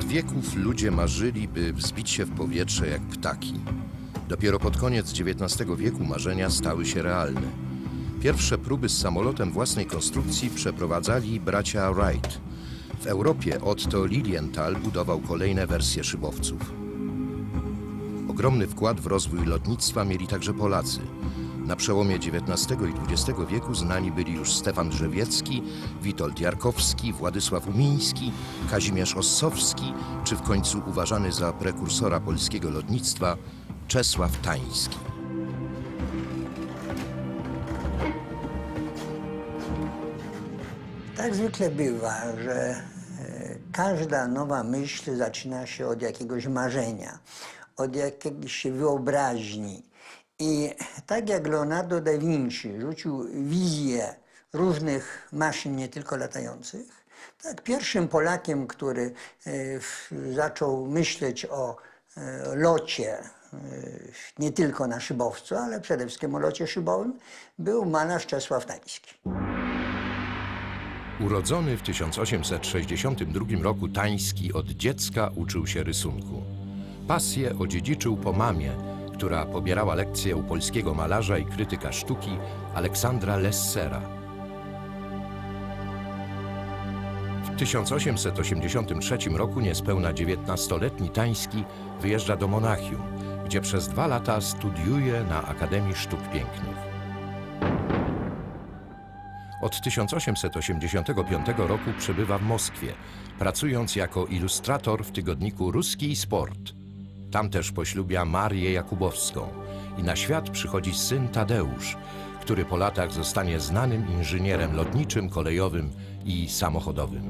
wieków ludzie marzyli, by wzbić się w powietrze jak ptaki. Dopiero pod koniec XIX wieku marzenia stały się realne. Pierwsze próby z samolotem własnej konstrukcji przeprowadzali bracia Wright. W Europie Otto Lilienthal budował kolejne wersje szybowców. Ogromny wkład w rozwój lotnictwa mieli także Polacy. Na przełomie XIX i XX wieku znani byli już Stefan Drzewiecki, Witold Jarkowski, Władysław Umiński, Kazimierz Ossowski, czy w końcu uważany za prekursora polskiego lotnictwa Czesław Tański. Tak zwykle bywa, że każda nowa myśl zaczyna się od jakiegoś marzenia, od jakiejś wyobraźni. I tak jak Leonardo da Vinci rzucił wizję różnych maszyn, nie tylko latających, tak pierwszym Polakiem, który zaczął myśleć o locie, nie tylko na szybowcu, ale przede wszystkim o locie szybowym, był malarz Czesław Tański. Urodzony w 1862 roku Tański od dziecka uczył się rysunku. Pasję odziedziczył po mamie, która pobierała lekcje u polskiego malarza i krytyka sztuki Aleksandra Lessera. W 1883 roku niespełna 19-letni Tański wyjeżdża do Monachium, gdzie przez 2 lata studiuje na Akademii Sztuk Pięknych. Od 1885 roku przebywa w Moskwie, pracując jako ilustrator w tygodniku Ruski Sport. Tam też poślubia Marię Jakubowską i na świat przychodzi syn Tadeusz, który po latach zostanie znanym inżynierem lotniczym, kolejowym i samochodowym.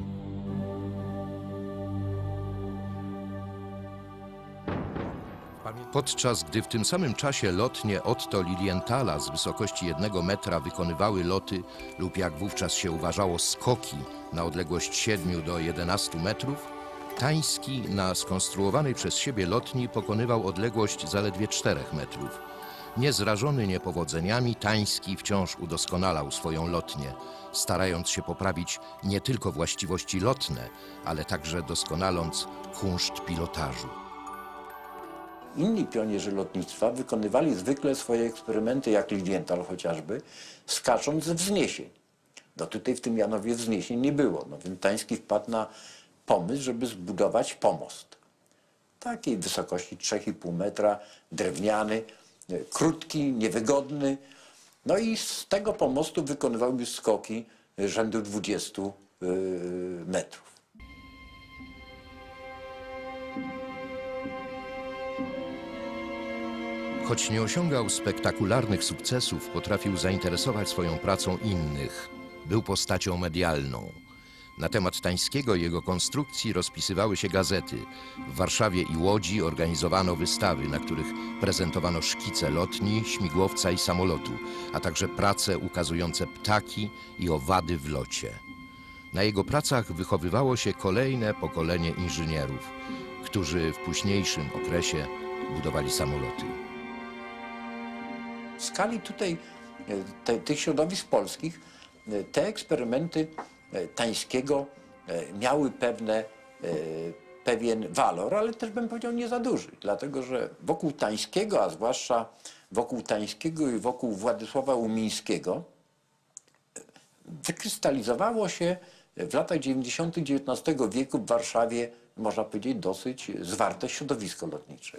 Podczas gdy w tym samym czasie lotnie Otto Lilienthala z wysokości 1 metra wykonywały loty lub, jak wówczas się uważało, skoki na odległość 7 do 11 metrów, Tański na skonstruowanej przez siebie lotni pokonywał odległość zaledwie 4 metrów. Niezrażony niepowodzeniami, Tański wciąż udoskonalał swoją lotnię, starając się poprawić nie tylko właściwości lotne, ale także doskonaląc kunszt pilotażu. Inni pionierzy lotnictwa wykonywali zwykle swoje eksperymenty, jak Lilienthal chociażby, skacząc ze wzniesień. No tutaj w tym Janowie wzniesień nie było, no więc Tański wpadł na pomysł, żeby zbudować pomost. Takiej wysokości 3,5 metra, drewniany, krótki, niewygodny. No i z tego pomostu wykonywał już skoki rzędu 20 metrów. Choć nie osiągał spektakularnych sukcesów, potrafił zainteresować swoją pracą innych. Był postacią medialną. Na temat Tańskiego i jego konstrukcji rozpisywały się gazety. W Warszawie i Łodzi organizowano wystawy, na których prezentowano szkice lotni, śmigłowca i samolotu, a także prace ukazujące ptaki i owady w locie. Na jego pracach wychowywało się kolejne pokolenie inżynierów, którzy w późniejszym okresie budowali samoloty. W skali tutaj tych środowisk polskich te eksperymenty Tańskiego miały pewien walor, ale też bym powiedział nie za duży, dlatego że wokół Tańskiego, a zwłaszcza wokół Tańskiego i wokół Władysława Umińskiego wykrystalizowało się w latach 90. XIX wieku w Warszawie, można powiedzieć, dosyć zwarte środowisko lotnicze.